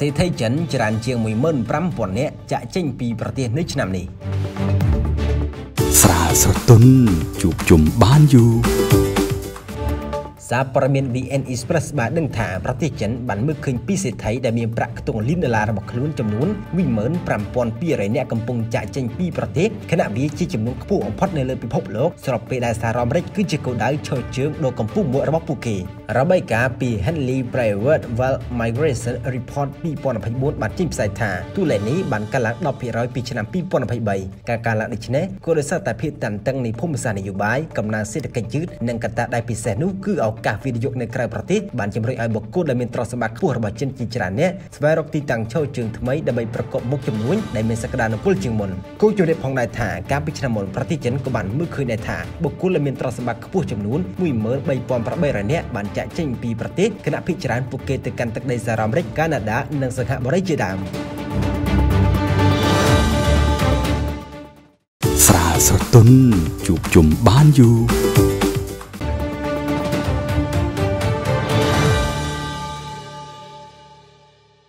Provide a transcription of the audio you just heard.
សេដ្ឋីចិនចរានជាង 15,000 នាក់ចាក់ចេញពីប្រទេសនៅឆ្នាំនេះស្រាលស្រទន់ជួបជុំបានយូរសារព័ត៌មាន VN Express បានដឹងថាប្រទេសចិនបានមើលឃើញពីសេដ្ឋីដែលមានប្រាក់ខ្ទង់លានដុល្លាររបស់ខ្លួនចំនួន 15,200 នាក់កំពុងចាក់ចេញពីប្រទេសខណៈវាជាចំនួនខ្ពស់បំផុតនៅលើពិភពលោកស្របពេលដែលសហរដ្ឋអាមេរិកគឺជាគោលដៅឈរជើងដ៏កំពូលមួយរបស់ពួកគេរបាយការណ៍ពី Henley Private Wealth Migration Report 2024 បានចេញផ្សាយថាតួលេខនេះបានកើនឡើង 10% ពីឆ្នាំ 2023 ការកើនឡើងនេះក៏ដោយសារតែភាពតានតឹងនៃភូមិសាស្ត្រនយោបាយកំណើនសេដ្ឋកិច្ចយឺតនិងកត្តាដែលពិសេសនោះគឺឱកាសវិនិយោគនៅក្រៅប្រទេសបានជំរុញឲ្យបុគ្គលដែលមានទ្រព្យសម្បត្តិខ្ពស់របស់ចិនជាច្រើនអ្នកស្វែងរកទីតាំងឈរជើងថ្មីដើម្បីប្រកបមុខជំនួញដែលមានសក្តានុពលជាងមុនគូជម្រាបផងដែរថាកាលពីឆ្នាំមុនប្រទេសចិនក៏បានមើលឃើញដែរថាបុគ្គលដែលមានទ្រព្យសម្បត្តិខ្ពស់ចំនួន 13,800 នាក់បានចាក់ចេញពីប្រទេសគណៈភិជាច្រើនពួកគេទៅកាន់ទឹកដីសហរដ្ឋអាមេរិកកាណាដានិងសិង្ហបុរីជាដើមស្រាលស្រទន់ជួបជុំបានយូរ